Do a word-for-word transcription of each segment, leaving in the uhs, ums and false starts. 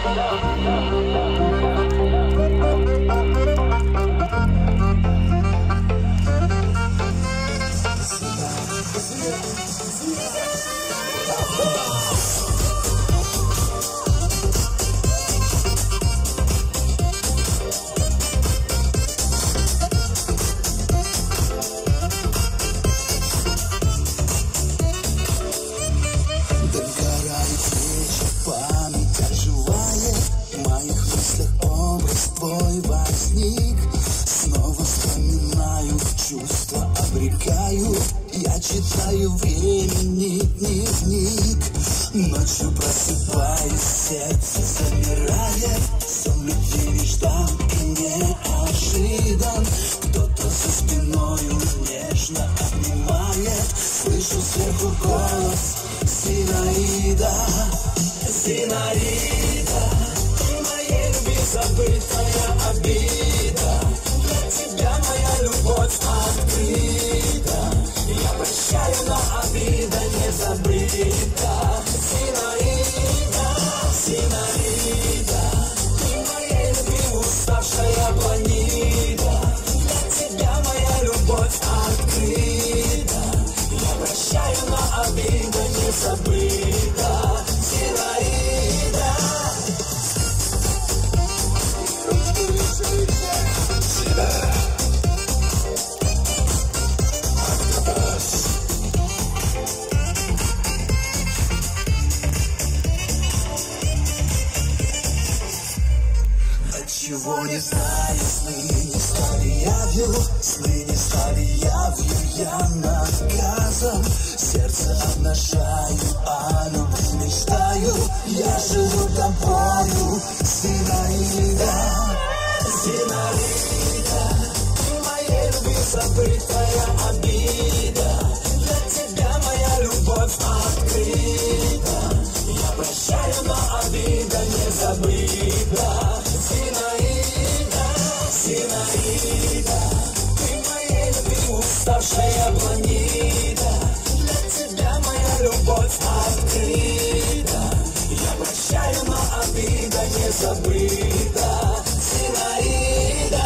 Читаю времени дневник. Ночью просыпаюсь, сердце замирает. Сон любви неждан и неожидан. Кто-то за спиною нежно обнимает. Слышу сверху голос Зинаида. Зинаида, ты моей любви забытая обида. Для тебя моя любовь открыта. Я прощаю, но обида не забыта. Зинаида, Зинаида, ты моей любви уставшая планида. Для тебя моя любовь открыта. Я прощаю, но обида не забыта. Зинаида. Чего не знаю, сны не стали явью, сны не стали явью, я наказом. Сердце обнажаю, а любви мечтаю. Я живу тобою, Зинаида. Зинаида, ты моей любви забытая обида. Для тебя моя любовь открыта. Я прощаю, но обида не забыта. Зинаида, Зинаида, ты моей любви уставшая планида. Для тебя моя любовь открыта. Я прощаю, но обида не забыта. Зинаида.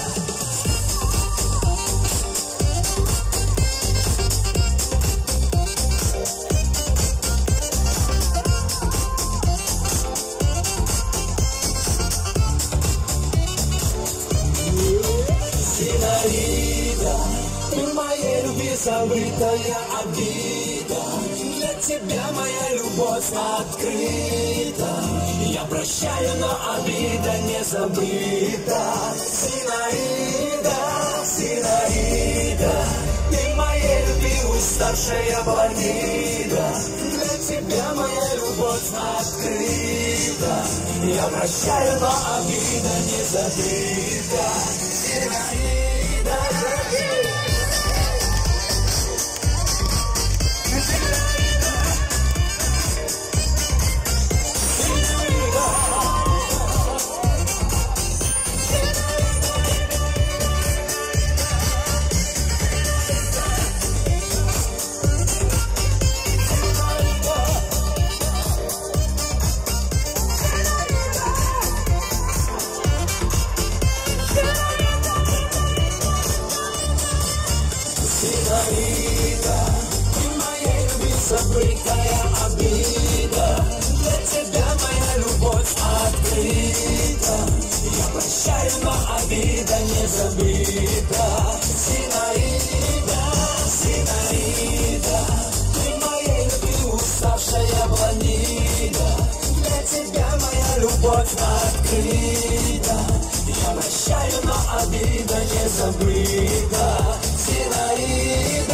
Зинаида, ты моей любви забытая обида. Для тебя моя любовь открыта. Я прощаю, но обида не забыта. Зинаида, Зинаида, ты моей любви уставшая планида. Для тебя моя любовь открыта. Я прощаю, но обида не забыта. Зинаида. Зинаида, ты моей любви забытая обида. Для тебя моя любовь открыта. Я прощаю, но обида не забыта. Зинаида, Зинаида, ты моей любви уставшая планида. Для тебя моя любовь открыта. Я прощаю, но обида не забыта. Зинаида.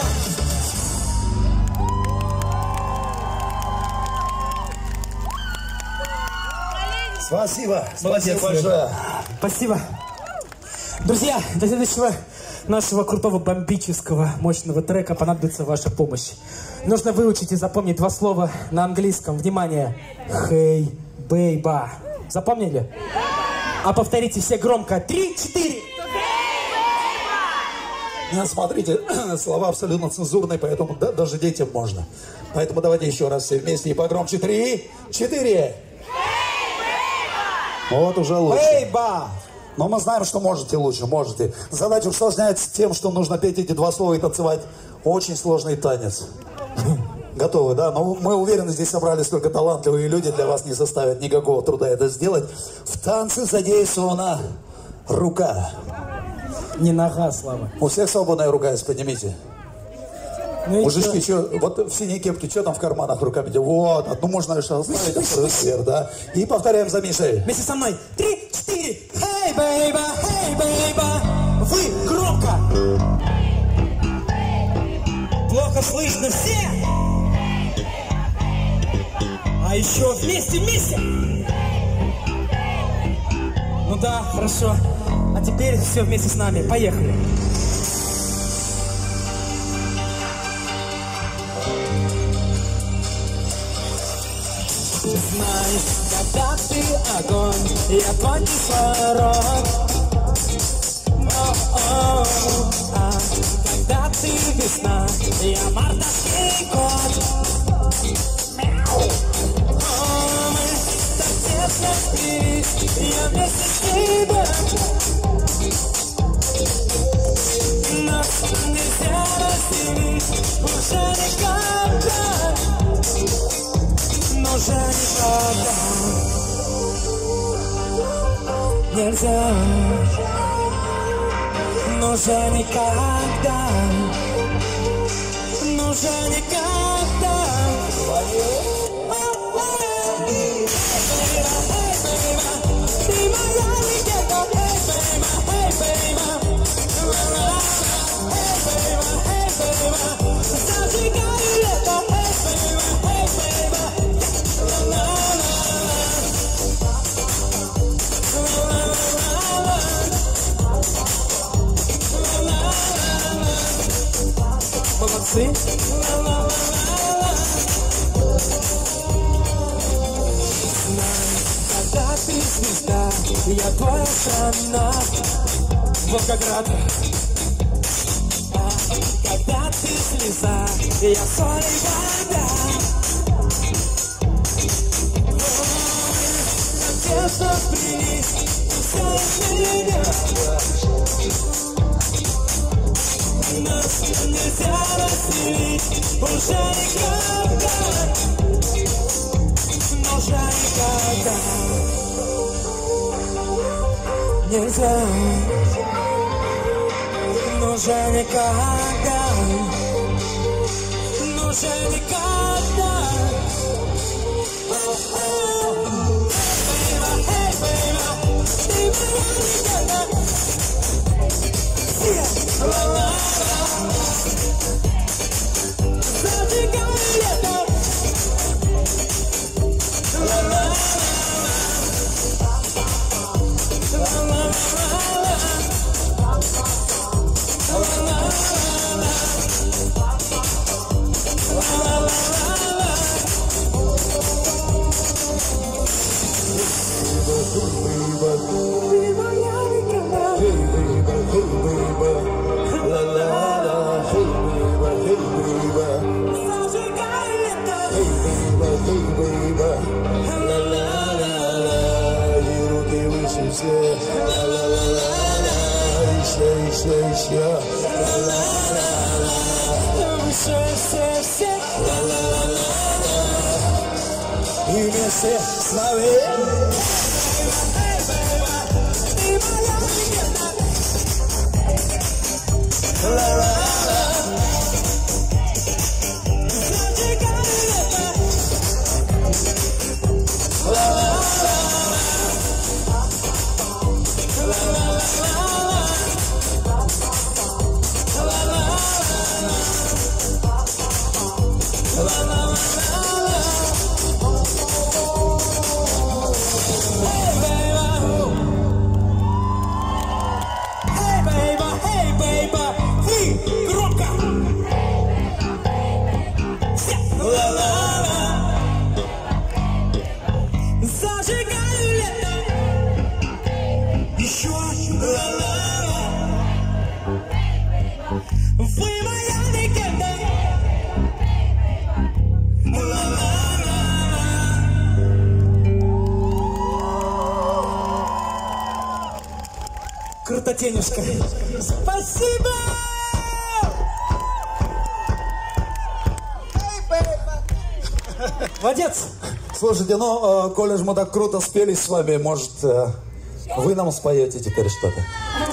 Спасибо, спасибо большое. Спасибо. Друзья, до следующего нашего крутого бомбического мощного трека понадобится ваша помощь. Нужно выучить и запомнить два слова на английском. Внимание. Hey, baby. Запомнили? А повторите все громко. Три, четыре. Смотрите, слова абсолютно цензурные, поэтому да, даже детям можно. Поэтому давайте еще раз все вместе и погромче. Три, четыре. Вот уже лучше. Бейба! Но мы знаем, что можете лучше, можете. Задача усложняется тем, что нужно петь эти два слова и танцевать очень сложный танец. Готовы, да? Но мы уверены, здесь собрались только талантливые люди, для вас не составит никакого труда это сделать. В танце задействована рука. Не нога, Слава. У всех свободная рука есть, поднимите. Ну и Мужички, чё? что, вот в синей кепке, что там в карманах руками? Вот, одну можно лишь оставить, а вторую вверх, да? И повторяем за Мишей. Вместе со мной. Три, четыре. Hey, baby, hey, baby. Вы громко. Плохо слышно все. А еще вместе, вместе. Ну да, хорошо. А теперь все вместе с нами. Поехали. Знаешь, когда ты огонь, я твой кислород. О-о-о. А когда ты весна, я мартовский кот. О, мы так тесно сплелись, я вместе с тобой. Нас нельзя разделить уже никогда. Уже никогда нельзя, но уже никогда, но уже никогда. Ты моя легенда, hey baby, hey baby, hey baby, hey baby, зажигай лето, hey baby, hey baby. Молодцы. Когда ты звезда, я твоя страна, Волгоград. А когда ты слеза, я соль и вода. Тесно сплелись, все меня. Нас нельзя разделить уже никогда, но уже никогда нельзя, но уже никогда, но уже никогда. Hey baby, ты моя легенда. Yeah, la la la. Зажигай лето. La la la. La la la. La la la. La la la. Ты моя легенда. Hey baby, hey baby, la la la, hey baby, hey baby, Зажигай лето. hey baby, hey baby, la la la la, и руки выше все, la la la la, еще, еще, еще, la la la la, Выше все, все. la la la la, и вместе с нами. La la la, la la la, la la la, la la la. Hey baby, hey baby, hey baby, Крутотенюшка. Спасибо! Молодец! Слушайте, ну, э, коли же мы так круто спелись с вами, может, э, вы нам споете теперь что-то?